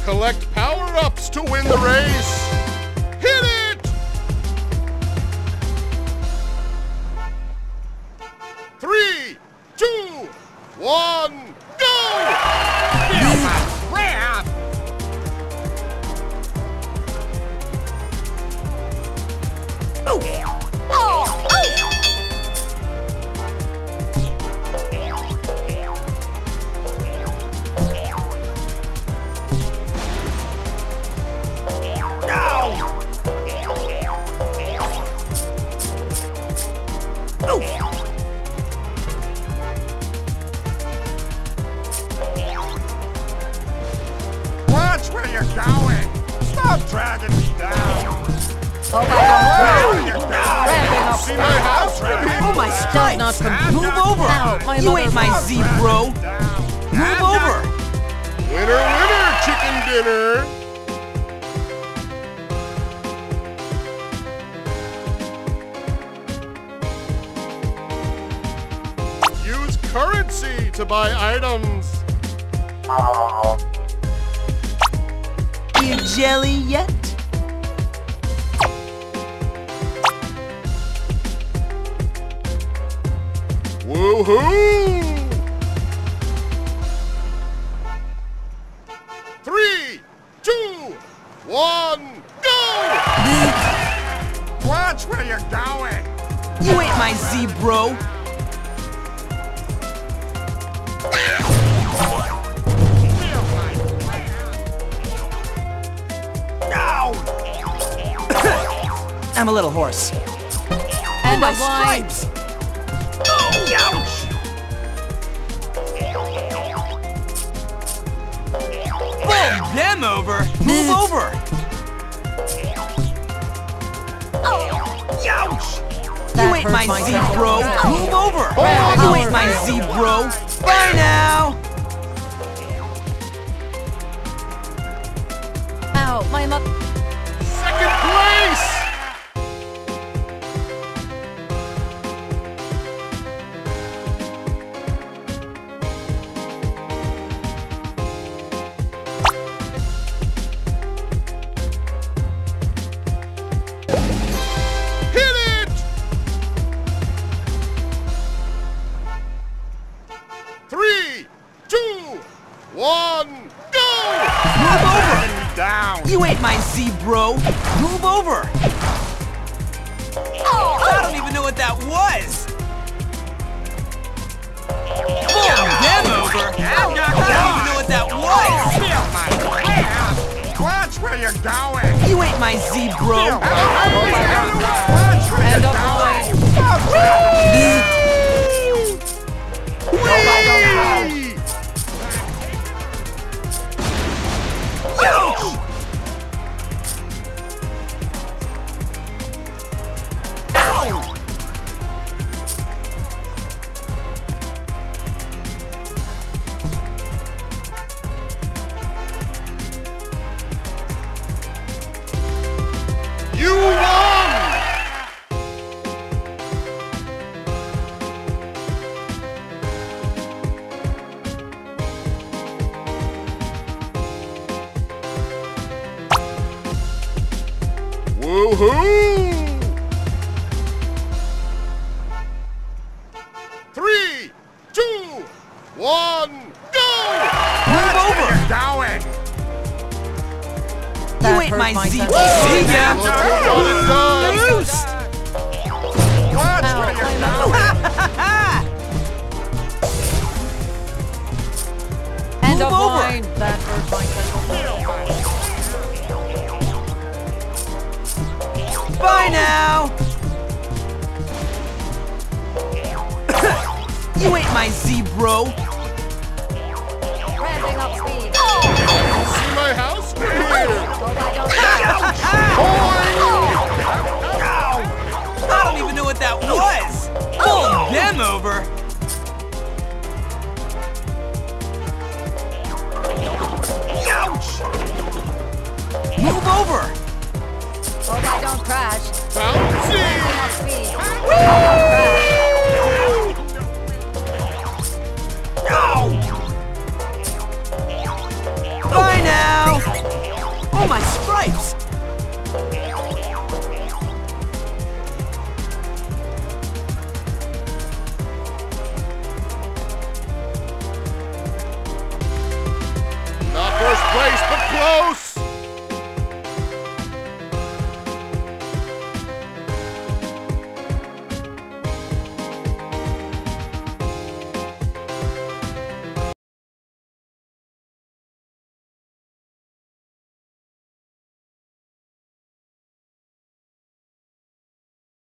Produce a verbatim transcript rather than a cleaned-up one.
Collect power-ups to win the race. Hit it! Three, two, one, go! Feel my wrath! Oh! Oh! Oh! Watch where you're going! Stop dragging me down! Oh my God! Where you're going? Ramping up. See my house? Oh my stripes! Not from- Move over! Ow, my You mother- ain't my Z, bro! Move over! Winner, winner, chicken dinner! Use currency to buy items. You jelly yet? Woohoo! Three, two, one, go! Watch where you're going! You ain't my Z, bro! I'm a little hoarse. And my a line. stripes! Ouch! Pull them over! Move over! Ouch! That You ain't hurt my my Z, feelings. bro! Move over! Ramping You up. ain't my Z, bro! Bye now! Ow, my mother. Second place! Hit it! Three, two, one, go! Move over! Dragging me down! You ain't my Z, bro! Move over! I don't even know what that was! Pull them over! I don't even know what that was! Feel my wrath! Watch where you're going! You ain't my Z, bro! Watch where And you're a line. going! Stop dragging me down! Whee! You won! Woohoo! Three, two, one, go! Move over! Going! That You ain't hurt my my Z. sense. See ya! Look at what it does! Loose! Watch Ow, where my you're mother. going! And a Move over. line. That hurt my sense. Bye now! You ain't my Z, bro! Ramping up speed. See my house? We're here! I don't even know what that was! Pull them over! Move over! Hope I don't crash. Bouncy! Ramping up speed. Crash. Bye now! my stripes! Not first place, but close.